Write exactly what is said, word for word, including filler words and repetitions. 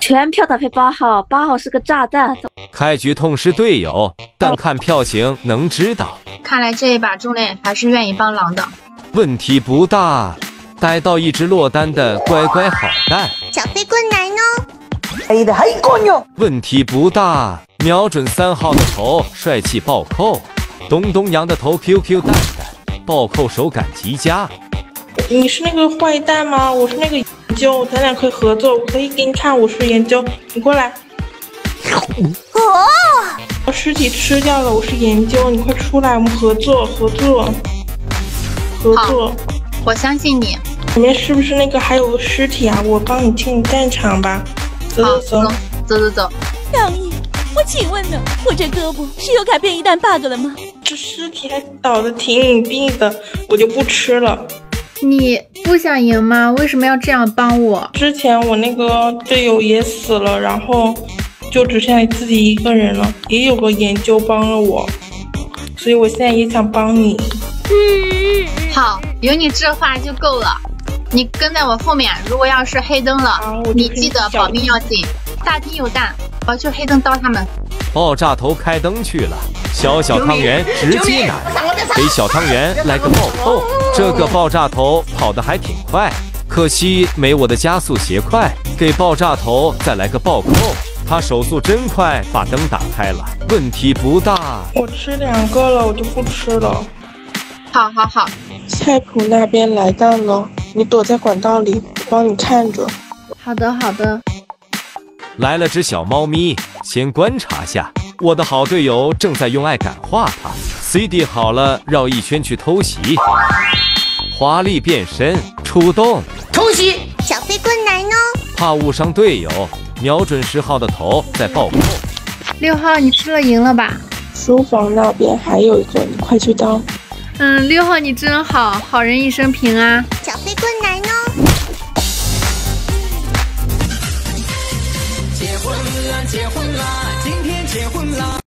全票打赔八号，八号是个炸弹。 开局痛失队友，但看票型能知道。 看来这一把中磊还是愿意帮狼的。 问题不大，逮到一只落单的乖乖好蛋。 小飞棍来呢。 哎的，还过牛。 问题不大，瞄准三号的头，帅气暴扣。东东阳的头 Q Q 蛋蛋，暴扣手感极佳。 你是那个坏蛋吗？我是那个研究，咱俩可以合作，我可以给你看我是研究，你过来。 哦， 把尸体吃掉了，我是研究，你快出来，我们合作合作合作。 我相信你。 里面是不是那个还有个尸体啊？我帮你清理战场吧。走走走走走走。 杨毅，我请问呢，我这胳膊是又改变一弹 bug 了吗？ 这尸体还倒的挺隐蔽的，我就不吃了。 你不想赢吗？为什么要这样帮我？ 之前我那个队友也死了，然后就只剩下你自己一个人了，也有个研究帮了我，所以我现在也想帮你。 好，有你这话就够了。你跟在我后面，如果要是黑灯了，啊、你记得保命要紧。大厅有弹，我要去黑灯刀他们。 爆炸头开灯去了，小小汤圆直接拿，给小汤圆来个暴扣。这个爆炸头跑得还挺快，可惜没我的加速鞋快。给爆炸头再来个暴扣，他手速真快，把灯打开了。问题不大。 我吃两个了，我就不吃了。 好好好。 菜谱那边来弹了，你躲在管道里，我帮你看着。 好的好的。 来了只小猫咪，先观察下。我的好队友正在用爱感化它。C D 好了，绕一圈去偷袭。华丽变身，出动， 偷袭。 小飞棍来呢。 怕误伤队友，瞄准十号的头，再暴扣。 六号，你吃了赢了吧？ 书房那边还有一个，你快去当。 嗯，六号你真好，好人一生平啊。 小飞棍来呢。 结婚啦，结婚啦，今天结婚啦。